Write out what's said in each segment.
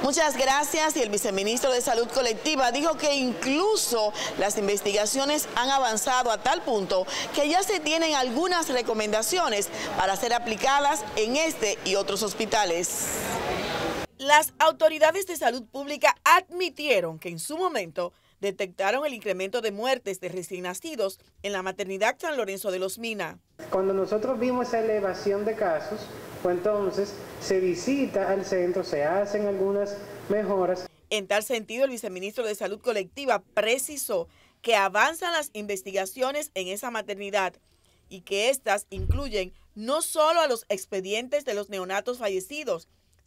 Muchas gracias. Y el viceministro de Salud Colectiva dijo que incluso las investigaciones han avanzado a tal punto que ya se tienen algunas recomendaciones para ser aplicadas en este y otros hospitales. Las autoridades de salud pública admitieron que en su momento detectaron el incremento de muertes de recién nacidos en la maternidad San Lorenzo de los Minas. Cuando nosotros vimos esa elevación de casos, pues entonces se visita al centro, se hacen algunas mejoras. En tal sentido, el viceministro de Salud Colectiva precisó que avanzan las investigaciones en esa maternidad y que estas incluyen no solo a los expedientes de los neonatos fallecidos,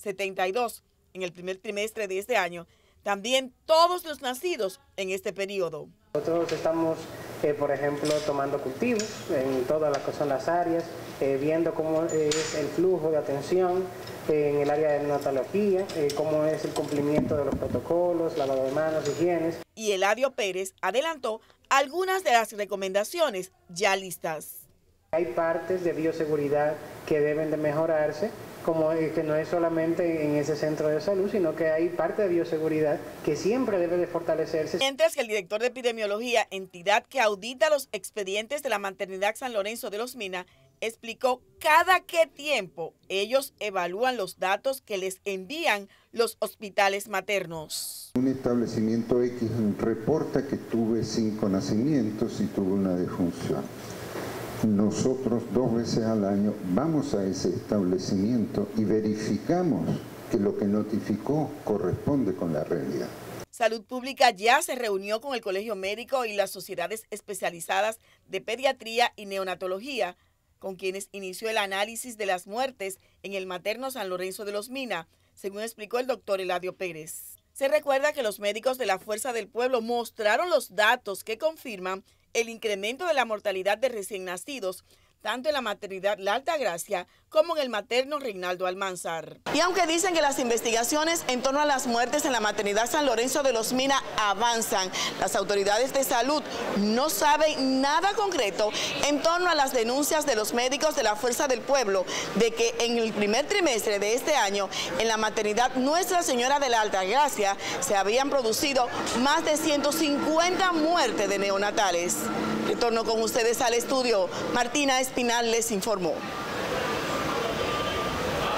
72 en el primer trimestre de este año, también todos los nacidos en este periodo. Nosotros estamos, por ejemplo, tomando cultivos en todas las que son las áreas, viendo cómo es el flujo de atención en el área de neonatología, cómo es el cumplimiento de los protocolos, lavado de manos, higienes. Y Eladio Pérez adelantó algunas de las recomendaciones ya listas. Hay partes de bioseguridad que deben de mejorarse, como que no es solamente en ese centro de salud, sino que hay parte de bioseguridad que siempre debe de fortalecerse. Mientras que el director de epidemiología, entidad que audita los expedientes de la maternidad San Lorenzo de los Minas, explicó cada qué tiempo ellos evalúan los datos que les envían los hospitales maternos. Un establecimiento X reporta que tuve 5 nacimientos y tuve una defunción. Nosotros 2 veces al año vamos a ese establecimiento y verificamos que lo que notificó corresponde con la realidad. Salud Pública ya se reunió con el Colegio Médico y las sociedades especializadas de pediatría y neonatología, con quienes inició el análisis de las muertes en el materno San Lorenzo de los Minas, según explicó el doctor Eladio Pérez. Se recuerda que los médicos de la Fuerza del Pueblo mostraron los datos que confirman el incremento de la mortalidad de recién nacidos, tanto en la maternidad La Altagracia como en el materno Reinaldo Almanzar. Y aunque dicen que las investigaciones en torno a las muertes en la maternidad San Lorenzo de los Minas avanzan, las autoridades de salud no saben nada concreto en torno a las denuncias de los médicos de la Fuerza del Pueblo de que en el primer trimestre de este año en la maternidad Nuestra Señora de la Altagracia se habían producido más de 150 muertes de neonatales. Retorno con ustedes al estudio. Martina Espinal les informó.